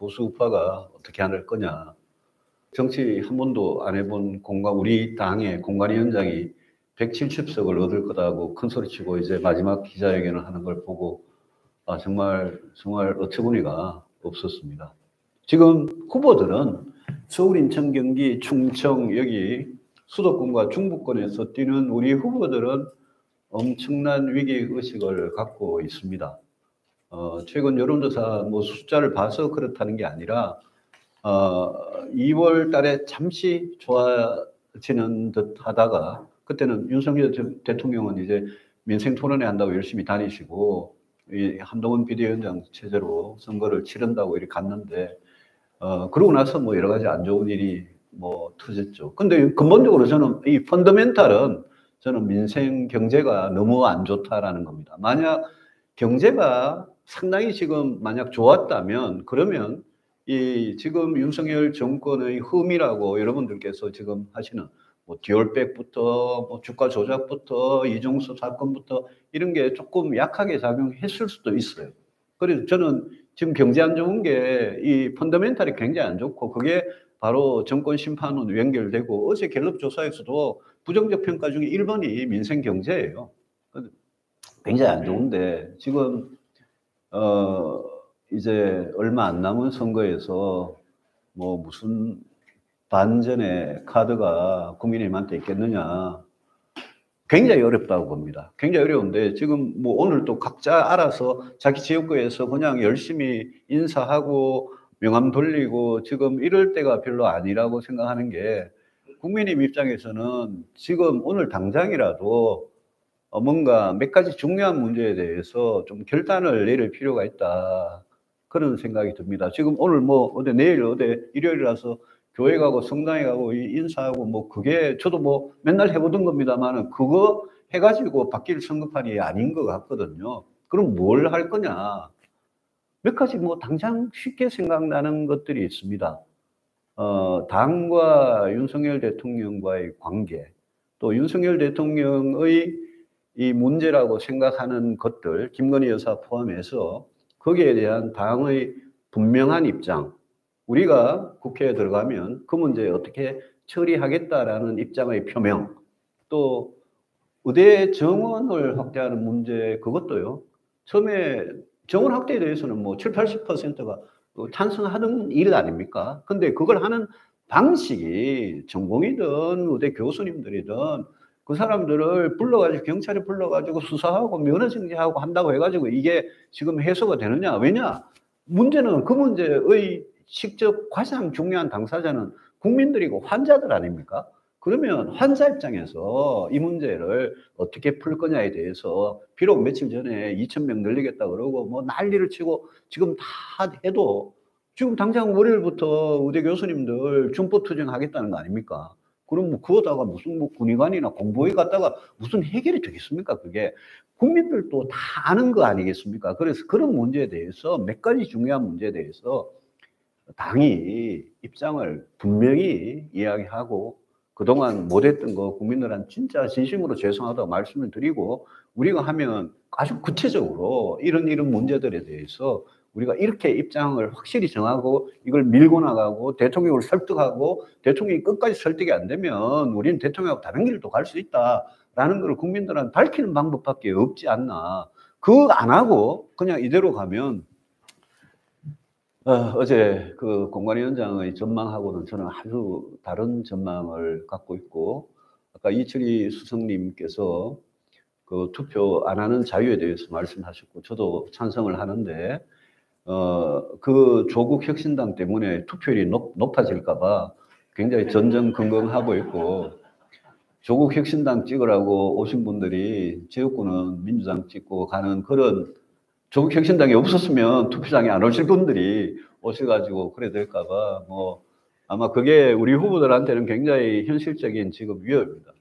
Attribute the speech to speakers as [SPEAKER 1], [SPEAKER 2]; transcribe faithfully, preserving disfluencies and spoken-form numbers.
[SPEAKER 1] 보수 우파가 어떻게 할 거냐. 정치 한 번도 안 해본 공관, 우리 당의 공관위원장이 백칠십 석을 얻을 거다고 큰 소리치고 이제 마지막 기자회견을 하는 걸 보고 아, 정말, 정말 어처구니가 없었습니다. 지금 후보들은 서울, 인천, 경기, 충청, 여기 수도권과 중부권에서 뛰는 우리 후보들은 엄청난 위기의식을 갖고 있습니다. 어, 최근 여론조사 뭐 숫자를 봐서 그렇다는 게 아니라 어, 이월 달에 잠시 좋아지는 듯 하다가 그때는 윤석열 대통령은 이제 민생 토론회 한다고 열심히 다니시고 이 한동훈 비대위원장 체제로 선거를 치른다고 이렇게 갔는데 어, 그러고 나서 뭐 여러 가지 안 좋은 일이 뭐 터졌죠. 근데 근본적으로 저는 이 펀더멘탈은 저는 민생 경제가 너무 안 좋다라는 겁니다. 만약 경제가 상당히 지금 만약 좋았다면 그러면 이 지금 윤석열 정권의 흠이라고 여러분들께서 지금 하시는 뭐 디올백부터 뭐 주가 조작부터 이종수 사건부터 이런 게 조금 약하게 작용했을 수도 있어요. 그래서 저는 지금 경제 안 좋은 게 이 펀더멘탈이 굉장히 안 좋고 그게 바로 정권 심판으로 연결되고 어제 갤럽 조사에서도 부정적 평가 중에 일 번이 민생 경제예요. 굉장히 안 좋은데 지금 어 이제 얼마 안 남은 선거에서 뭐 무슨 반전의 카드가 국민의힘한테 있겠느냐. 굉장히 어렵다고 봅니다. 굉장히 어려운데 지금 뭐 오늘 또 각자 알아서 자기 지역구에서 그냥 열심히 인사하고 명함 돌리고 지금 이럴 때가 별로 아니라고 생각하는 게 국민의힘 입장에서는 지금 오늘 당장이라도 뭔가 몇 가지 중요한 문제에 대해서 좀 결단을 내릴 필요가 있다. 그런 생각이 듭니다. 지금 오늘 뭐 어제 내일 어제 일요일이라서 교회 가고 성당에 가고 인사하고 뭐 그게 저도 뭐 맨날 해보던 겁니다만은 그거 해가지고 바뀔 선거판이 아닌 것 같거든요. 그럼 뭘 할 거냐? 몇 가지 뭐 당장 쉽게 생각나는 것들이 있습니다. 어, 당과 윤석열 대통령과의 관계, 또 윤석열 대통령의 이 문제라고 생각하는 것들, 김건희 여사 포함해서 거기에 대한 당의 분명한 입장, 우리가 국회에 들어가면 그 문제에 어떻게 처리하겠다라는 입장의 표명, 또 의대 정원을 확대하는 문제 그것도요. 처음에 정원 확대에 대해서는 뭐 칠십, 팔십 퍼센트가 찬성하던 일 아닙니까? 근데 그걸 하는 방식이 전공이든 의대 교수님들이든 그 사람들을 불러가지고 경찰에 불러가지고 수사하고 면허정지하고 한다고 해가지고 이게 지금 해소가 되느냐? 왜냐? 문제는 그 문제의 직접 가장 중요한 당사자는 국민들이고 환자들 아닙니까? 그러면 환자 입장에서 이 문제를 어떻게 풀 거냐에 대해서 비록 며칠 전에 이천 명 늘리겠다 그러고 뭐 난리를 치고 지금 다 해도 지금 당장 월요일부터 의대 교수님들 준법 투쟁하겠다는 거 아닙니까? 그럼 뭐 그거다가 무슨 뭐 군의관이나 공보위 갔다가 무슨 해결이 되겠습니까? 그게 국민들도 다 아는 거 아니겠습니까? 그래서 그런 문제에 대해서 몇 가지 중요한 문제에 대해서 당이 입장을 분명히 이야기하고 그동안 못했던 거 국민들한테 진짜 진심으로 죄송하다고 말씀을 드리고 우리가 하면 아주 구체적으로 이런 이런 문제들에 대해서 우리가 이렇게 입장을 확실히 정하고 이걸 밀고 나가고 대통령을 설득하고 대통령이 끝까지 설득이 안 되면 우리는 대통령하고 다른 길도 갈 수 있다라는 걸 국민들한테 밝히는 방법밖에 없지 않나. 그거 안 하고 그냥 이대로 가면 어, 어제 그 공관위원장의 전망하고는 저는 아주 다른 전망을 갖고 있고 아까 이철희 수석님께서 그 투표 안 하는 자유에 대해서 말씀하셨고 저도 찬성을 하는데 어, 그 조국 혁신당 때문에 투표율이 높, 높아질까 봐 굉장히 전전긍긍하고 있고 조국 혁신당 찍으라고 오신 분들이 지역구는 민주당 찍고 가는 그런 조국 혁신당이 없었으면 투표장에 안 오실 분들이 오셔가지고 그래 될까 봐 뭐 아마 그게 우리 후보들한테는 굉장히 현실적인 지금 위협입니다.